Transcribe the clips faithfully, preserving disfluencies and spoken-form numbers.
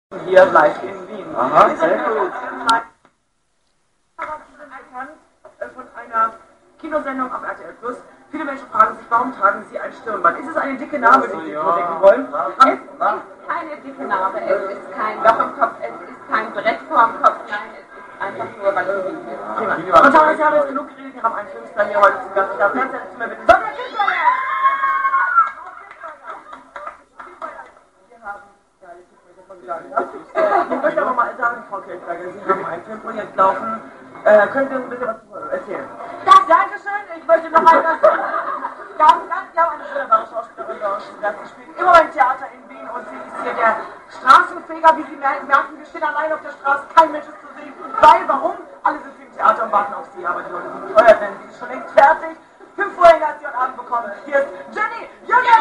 Hier live in Wien. Aha, sehr gut. Sie sind bekannt von einer Kinosendung auf R T L Plus. Viele Menschen fragen sich, warum tragen Sie ein Stirnband? Ist es eine dicke Narbe, die Sie vordecken wollen? Es ist keine dicke Narbe, es ist kein Loch im Kopf, es ist kein Brett vorm Kopf, nein, es ist einfach nur, weil es Wien ist. Prima. Und Thomas, Sie haben jetzt genug geredet, wir haben einen Filmstar hier heute zu Gast. Ich darf ganz herzlich zu mir bitten. Sonja Kirchberger! Ich möchte aber mal sagen, Frau Kirchberger, Sie haben ein Filmprojekt laufen. Äh, können Sie uns ein bisschen was erzählen? Das, Dankeschön. Ich möchte noch einmal sagen, wir haben, ganz, wir haben eine wunderbare Schauspielerin bei uns zu Gast. Sie spielt immer beim Theater in Wien und sie ist hier der Straßenfeger. Wie Sie merken, wir stehen allein auf der Straße, kein Mensch ist zu sehen. Weil, warum? Alle sind im Theater und warten auf Sie, aber die Leute sind gefeuert, denn sie ist schon längst fertig. Fünf Vorhänge hat sie heute Abend bekommen. Hier ist Jenny Jürgen!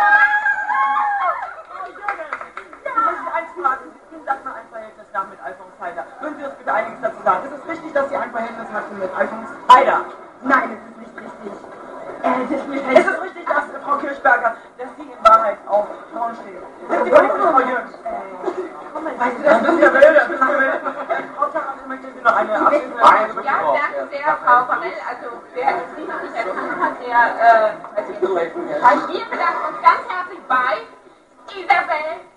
Ihnen sagt man ein Verhältnis nach mit Alfons Heider. Würden Sie uns bitte einiges dazu sagen? Ist es richtig, dass Sie ein Verhältnis hatten mit Alfons Heider? Nein, es ist nicht richtig. Äh, es ist nicht Ist es richtig, dass äh, Frau Kirchberger, dass Sie in Wahrheit auf Frauen stehen? Sind Sie verliebt in Frau Jürgens? Weißt du, das wissen wir will, das wissen wir will. Frau Taras, möchte Sie noch eine abschließende Frage Ja, danke sehr, Frau Farrell. Also, wer es nicht erkannt hat, der, äh, also, wir bedanken uns ganz herzlich bei Isabel